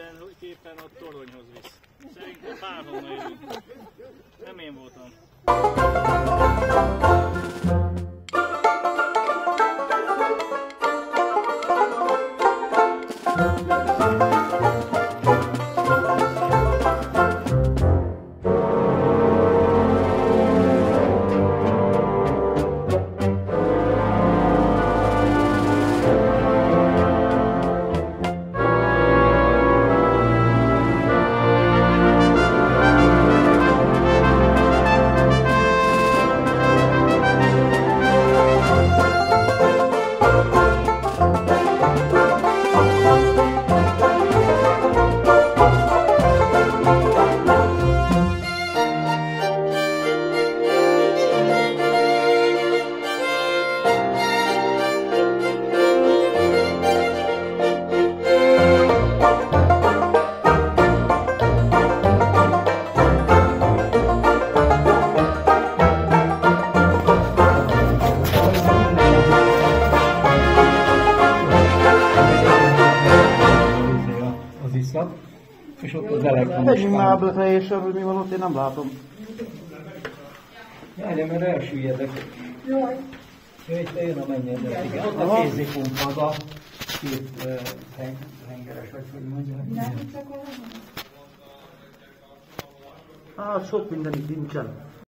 mindenképpen a toronyhoz visz. Szerintem bárhonnan jövünk. Nem én voltam. És ott az elektromos Menjünk már a teljesen, hogy mi van ott, én nem látom. Járja, mert elsüllyedek. Jaj. Itt jön a mennyedek, igen. Ott a kézipump az a két hengeres, vagy hogy mondják. Hát sok minden itt nincsen.